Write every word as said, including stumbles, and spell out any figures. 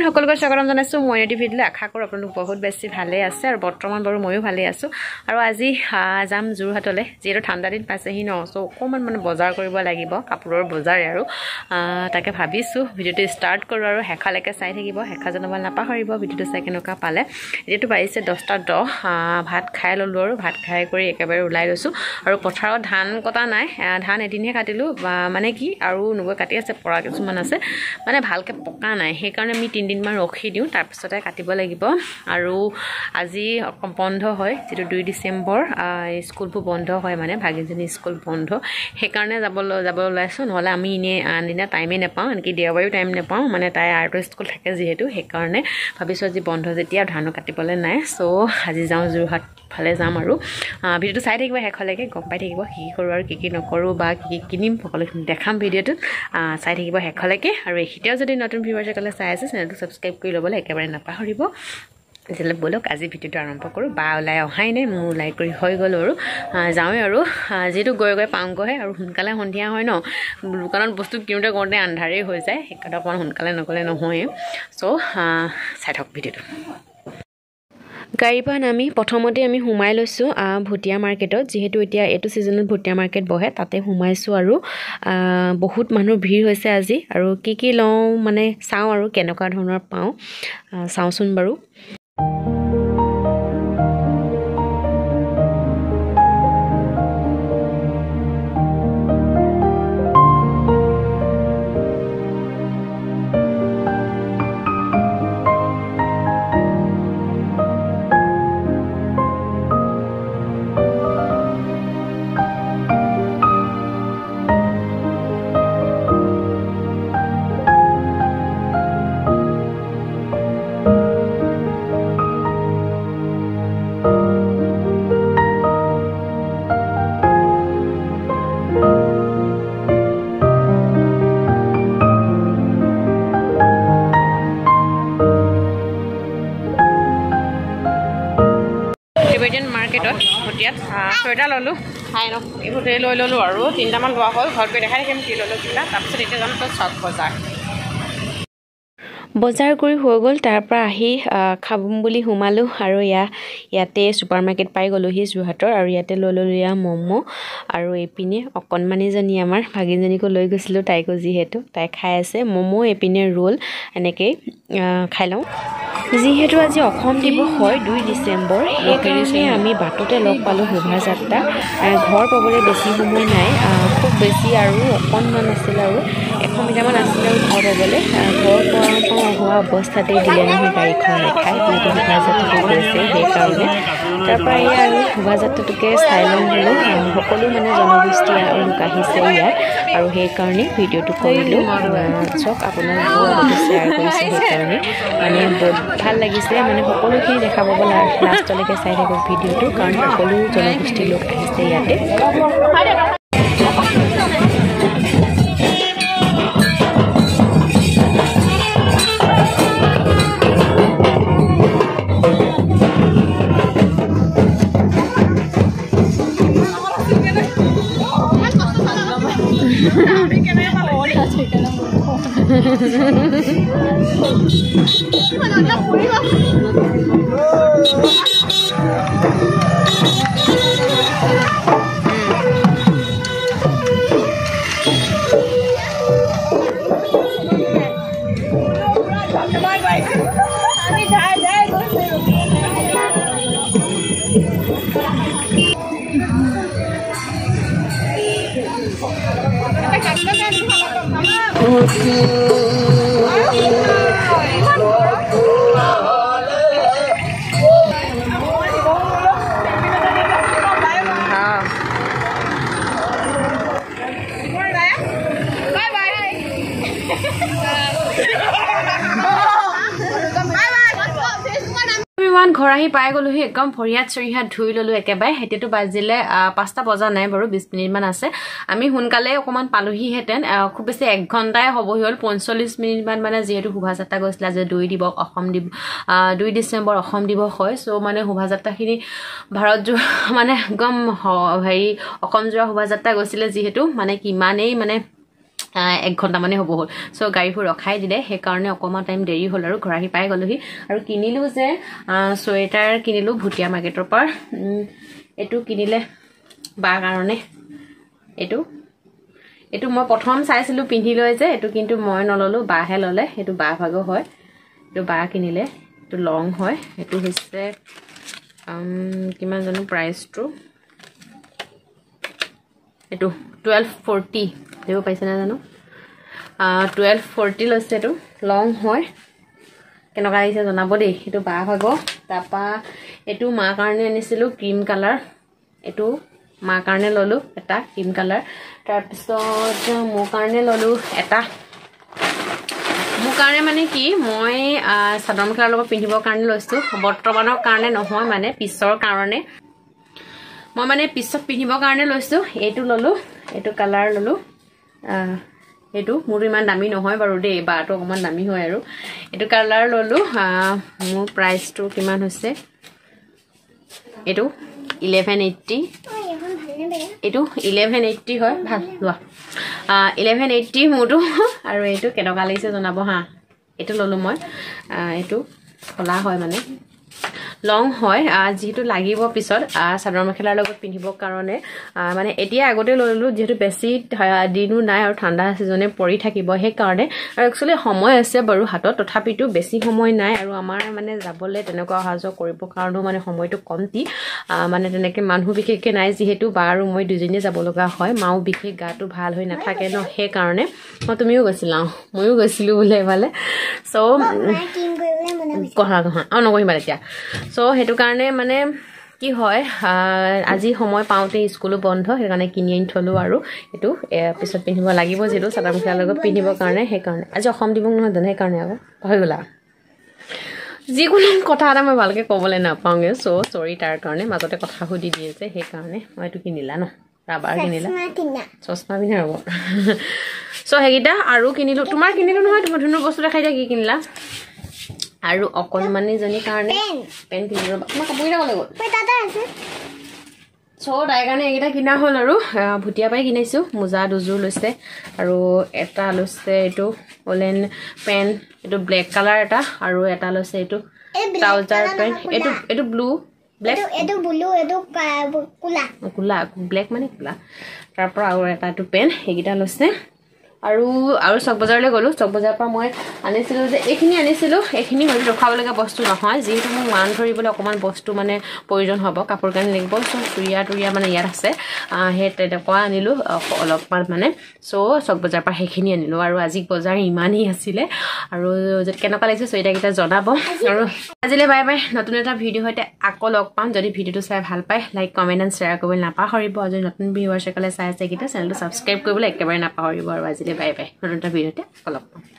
সকলোকে স্বাগতম জনাইছোঁ মই ভিডিঅ'লৈ আশা কৰোঁ আপোনালোক বহুত বেছি ভালে আছে আৰু বৰ্তমান বাৰু ময়ো ভালে আছোঁ আৰু আজি যাম যোৰহাটলৈ যিহেতু ঠাণ্ডা দিন পাইছেহি ন চ' অকণমান মানে বজাৰ কৰিব লাগিব কাপোৰৰ বজাৰ আৰু তাকে ভাবিছোঁ ভিডিঅ'টো ষ্টাৰ্ট কৰোঁ আৰু শেষলৈকে চাই থাকিব শেষা জনাব নাপাহৰিব ভিডিঅ'টো চাই কেনেকুৱা পালে এতিয়াতো বাজিছে দহটা দহ ভাত খাই ল'লোঁ আৰু ভাত খাই কৰি একেবাৰে ওলাই লৈছোঁ আৰু পথাৰত ধান কটা নাই ধান এদিনহে কাটিলোঁ মানে কি আৰু নগৈ কাটি আছে পৰা কিছুমান আছে মানে ভালকৈ পকা নাই সেইকাৰণে আমি তিনিদিনমান ৰখি দিওঁ তাৰপিছতে কাটিব লাগিব আৰু আজি বন্ধ হয় যিটো দুই ডিচেম্বৰ স্কুলবোৰ বন্ধ হয় মানে ভাগিনজনী স্কুল বন্ধ সেইকাৰণে যাবলৈ যাব ওলাইছোঁ নহ'লে আমি এনেই আনদিনা টাইমেই নাপাওঁ আনকি দেওবাৰেও টাইম নাপাওঁ মানে তাই আৰ্টৰ স্কুল থাকে যিহেতু সেইকাৰণে ভাবিছোঁ আজি বন্ধ যেতিয়া ধানো কাটিবলৈ নাই চ' আজি যাওঁ যোৰহাট ফালে যাম আৰু ভিডিঅ'টো চাই থাকিব শেষলৈকে গম পাই থাকিব কি কি কৰোঁ আৰু কি কি নকৰোঁ বা কি কি কিনিম সকলোখিনি দেখাম ভিডিঅ'টোত চাই থাকিব শেষলৈকে আৰু এতিয়াও যদি নতুন ভিউৱাৰ্ছ সকলে চাই আছে চেনেলটো ছাবস্ক্ৰাইব কৰি ল'বলৈ একেবাৰে নাপাহৰিব তেতিয়াহ'লে ব'লক আজি ভিডিঅ'টো আৰম্ভ কৰোঁ বা ওলাই অহাই নাই মোৰ ওলাই কৰি হৈ গ'ল আৰু যাওঁৱে আৰু যিহেতু গৈ গৈ পাওঁগৈহে আৰু সোনকালে সন্ধিয়া হয় ন দোকানত বস্তু কিনোতে কৰোঁতে আন্ধাৰেই হৈ যায় সেইকাৰণে অকণমান সোনকালে নগ'লে নহয়েই চ' চাই থাকক ভিডিঅ'টো গাড়ীৰ পৰা নামি প্ৰথমতে আমি সোমাই লৈছোঁ ভুটীয়া মাৰ্কেটত যিহেতু এতিয়া এইটো ছিজনত ভুটীয়া মাৰ্কেট বহে তাতে সোমাইছোঁ আৰু বহুত মানুহ ভিৰ হৈছে আজি আৰু কি কি লওঁ মানে চাওঁ আৰু কেনেকুৱা ধৰণৰ পাওঁ চাওঁচোন বাৰু মাৰ্কেটত ভুটীয়াত ছয়টা ল'লোঁ খাই ন এইবোৰ ধেৰ লৈ ল'লোঁ আৰু তিনিটামান লোৱা হ'ল ঘৰত গৈ দেখাই থাকিম কি ল'লোঁ কিবা তাৰপিছত এতিয়া যাম তই চক বজাৰ বজাৰ কৰি হৈ গ'ল তাৰ পৰা আহি খাম বুলি সোমালোঁ আৰু ইয়া ইয়াতে ছুপাৰ মাৰ্কেট পাই গ'লোহি যোৰহাটৰ আৰু ইয়াতে লৈ ল'লোঁ ইয়া ম'ম' আৰু এইপিনে অকণমানিজনী আমাৰ ভাগিনজনীকো লৈ গৈছিলোঁ তাইকো যিহেতু তাই খাই আছে ম'ম' এইপিনে ৰোল এনেকৈ খাই লওঁ যিহেতু আজি অসম দিৱস হয় দুই ডিচেম্বৰ সেইকাৰণে আমি বাটতে লগ পালোঁ শোভাযাত্ৰা ঘৰ পাবলৈ বেছি সময় নাই খুব বেছি আৰু অকণমান আছিল আৰু এশ মিটাৰমান আছিল আৰু ঘৰ পাবলৈ ঘৰ পৰা হোৱা অৱস্থাতেই দিলে নহয় গাড়ীখন দেখাই যিহেতু শোভাযাত্ৰাটো গৈছে সেইকাৰণে তাৰপৰা এয়া আৰু শোভাযাত্ৰাটোকে চাই ল'ম বোলো সকলো মানে জনগোষ্ঠী লোক আহিছে ইয়াত আৰু সেইকাৰণে ভিডিঅ'টো কৰিলোঁ চাওক আপোনালোকেও আগতে শ্বেয়াৰ কৰিছে সেইকাৰণে মানে ভাল লাগিছে মানে সকলোখিনি দেখা পাব লাষ্টলৈকে চাই থাকক ভিডিঅ'টো কাৰণ সকলো জনগোষ্ঠীৰ লোক আহিছে ইয়াতে ঘৰ আহি পাই গ'লোহি একদম ভৰিয়াত চৰিহাত ধুই ল'লোঁ একেবাৰে এতিয়াতো বাজিলে পাঁচটা বজা নাই বাৰু বিছ মিনিটমান আছে আমি সোনকালে অকণমান পালোহিহেঁতেন খুব বেছি এক ঘণ্টাই হ'বহি হ'ল পঞ্চল্লিছ মিনিটমান মানে যিহেতু শোভাযাত্ৰা গৈছিলে যে দুই দিৱস অসম দিৱস দুই ডিচেম্বৰ অসম দিৱস হয় চ' মানে শোভাযাত্ৰাখিনি ভাৰত জোৰা মানে একদম হেৰি অসম জোৰা শোভাযাত্ৰা গৈছিলে যিহেতু মানে কিমানেই মানে এক ঘণ্টা মানে হ'ব হ'ল সো গাড়ীবোৰ ৰখাই দিলে সেই কাৰণে অকমান টাইম দেৰি হ'ল আৰু ঘৰ আহি পাই গ'লোহি আৰু কিনিলো যে সোয়েটাৰ কিনিলো ভুটিয়া মাৰ্কেটৰ পৰা এটো কিনিলে বা কাৰণে এটো এটো মই প্ৰথম চাইছিলো পিন্ধি লৈ যে এটো কিন্তু মই নললো বাহে ললে এটো বা ভাগ হয় এটো বা কিনিলে এটো লং হয় এটো হৈছে কিমান জানো প্ৰাইসটো এটো twelve forty দেও পাইছে না জানো twelve forty লৈছে এটো লং হয় কেনকা লাগিছে জনাব দেই এটো বা ভাগ তাপা এটো মা কাৰণে আনিছিলো ক্ৰীম কালাৰ এটো মা কাৰণে ললো এটা ক্ৰীম কালাৰ তাৰ পিছত মো কাৰণে ললো এটা মো কাৰণে মানে কি মই সাধাৰণ মেখেলাৰ লগত পিন্ধিবৰ কাৰণে লৈছো বৰ্তমানৰ কাৰণে নহয় মানে পিছৰ কাৰণে মই মানে পিছত পিন্ধিবৰ কাৰণে লৈছো এটো ললো এটো কালাৰ ললো এটো মোৰ ইমান দামী নহয় বাৰু দেই বাটো অকমান দামী হয় আৰু এটো কালাৰ ললো মোৰ প্ৰাইসটো কিমান হৈছে এটো eleven eighty এটো eleven eighty হয় ভাল লোৱা eleven eighty মোটো আৰু এটো কেনকা লাগিছে জনাব হা এটো ললো মই এটো খলা হয় মানে লং হয় যেহেতু লাগিব পিছত সাধাৰণ মেখেলাৰ লগত পিন্ধিবৰ কাৰণে মানে এতিয়া আগতে ললো যেহেতু বেছি দিনু নাই আৰু ঠাণ্ডা সিজনে পৰি থাকিব হে কাৰণে আৰু একচুয়ালি সময় আছে বাৰু হাতত তথাপিটো বেছি সময় নাই আৰু আমাৰ মানে যাবলে তেনেকুৱা অহাজ কৰিব কাৰণেও মানে সময়টো কমতি মানে তেনেকে মানুহ বিশেষকে নাই যেহেতু বা আৰু মই দুজনী যাব লগা হয় মাও বিশেষ গাটো ভাল হৈ নাথাকে ন হে কাৰণে মই তুমিও গৈছিলা মইও গৈছিলো বলে ভালে সো কহা কহা অ নকহিবা এতিয়া সো হেতু কাৰণে মানে কি হয় আজি সময় পাওতে স্কুলো বন্ধ হে কাৰণে কিনি আনি থলো আৰু এটো পিছত পিন্ধিব লাগিব যেটো সাধাৰণ মেখেলাৰ লগত পিন্ধিবৰ কাৰণে হে কাৰণে আজি অসম দিবং নহয় জানে হে কাৰণে আকৌ হৈ গলা যিকোনো কথা এটা মই ভালকে কবলে না পাওঁগে সো সৰি তাৰ কাৰণে মাজতে কথা হুদি দিয়ে যে হে কাৰণে মই এটো কিনিলা ন ৰাবাৰ কিনিলা চশমা পিনে ৰব সো হেগিটা আৰু কিনিলো তোমাৰ কিনিলো নহয় তুমি ধুনু বস্তু দেখাই দিয়া কি কিনিলা আৰু অকন মানে জনি কাৰণে পেন কিনিলো মই কাপোৰ কিনা গলে গল মই দাদা আছে সো দাই কাৰণে এগিটা কিনা হল আৰু ভুটিয়া পাই কিনাইছো মুজা দুজুৰ লৈছে আৰু এটা লৈছে এটো ওলেন পেন এটো ব্ল্যাক কালাৰ এটা আৰু এটা লৈছে এটো ট্ৰাউজাৰ পেন এটো এটো ব্লু ব্ল্যাক এটো ব্লু এটো কুলা কুলা ব্ল্যাক মানে কুলা তাৰ পৰা আৰু এটা এটো পেন এগিটা লৈছে আৰু আৰু চক বজাৰলৈ গলো চক বজাৰ পৰা মই আনিছিলো যে এখিনি আনিছিলো এখিনি মই ৰখাব লগা বস্তু নহয় যেহেতু মোক মান ধৰিবলৈ অকমান বস্তু মানে প্ৰয়োজন হ'ব কাপোৰ কানি লাগিব সো চুৰিয়া টুৰিয়া মানে ইয়াত আছে হে তেনেকুৱা আনিলো অলপমান মানে সো চক বজাৰ পৰা হেখিনি আনিলো আৰু আজি বজাৰ ইমানই আছিল আৰু যদি কেনকা লাগিছে সৈটা কিটা জনাব আৰু আজিলে বাই বাই নতুন এটা ভিডিও হইতে আকৌ লগ পাম যদি ভিডিওটো চাই ভাল পায় লাইক কমেন্ট এন্ড শেয়াৰ কৰিবলৈ নাপাহৰিব আৰু যদি নতুন ভিউৱাৰ্ছ সকলে চাই আছে কিটা চেনেলটো সাবস্ক্ৰাইব কৰিবলৈ একেবাৰে নাপাহৰিব আৰু আজিলে বাই বাই নতুন এটা ভিডিওতে লগ পাম